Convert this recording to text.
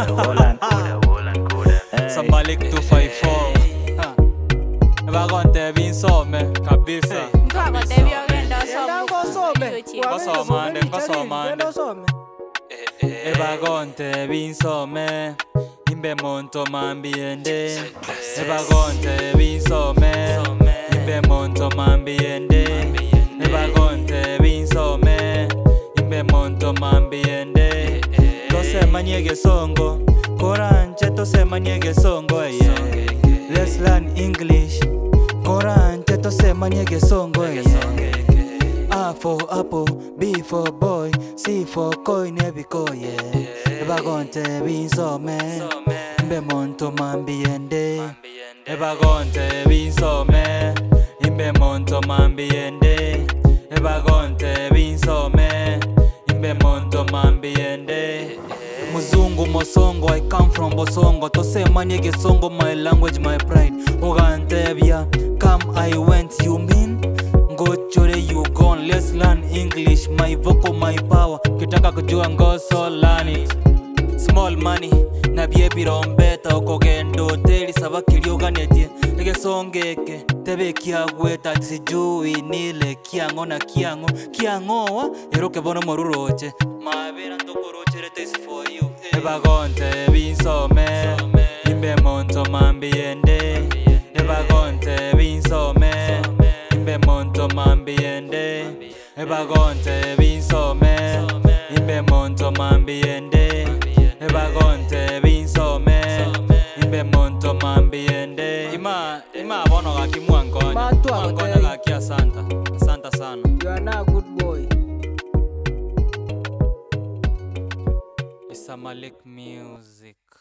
Sambalik 254 Bagonte binsome kabisa Bagonte binsome Imbe monto mambiende Bagonte binsome Imbe monto mambiende Bagonte binsome Imbe monto mambiende Tose manyege songo Koranche tose manyege songo Let's learn English Koranche tose manyege songo A for apple, B for boy, C for coin, ebiko Bagonte binsome Imbe monto mambiende Bagonte binsome Imbe monto mambiende Bagonte binsome Imbe monto mambiende Muzungu mosongo, I come from Bosongo. Tose manyege songo, my language, my pride. Ogantebia, come I went, you mean? Go chore you gone, let's learn English. My vocal, my power. Kitaka kujua ngoso learn it. Small money, na biebi rombeta. Okogendo, teli sabaki lioganetie. Ege songeke, tebe kiagweta. Tisijui nile kiango na kiango. Kiango wa, eroke bono moruroche. Maabera ndokoroche, rete is for you. Bagonte binsome Imbe monto mambiende Bagonte binsome Imbe monto mambiende Bagonte binsome Imbe monto mambiende Bagonte binsome Imbe monto mambiende Ima bono gaki mwangonya Mwangonya gaki asanta Asanta sana. You are now a good boy. Sambalik music.